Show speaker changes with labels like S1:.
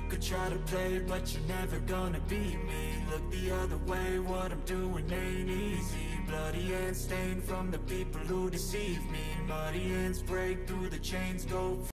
S1: could try to play, but you're never gonna beat me. Look the other way, what I'm doing ain't easy. Bloody hands stained from the people who deceive me. Muddy hands break through the chains, go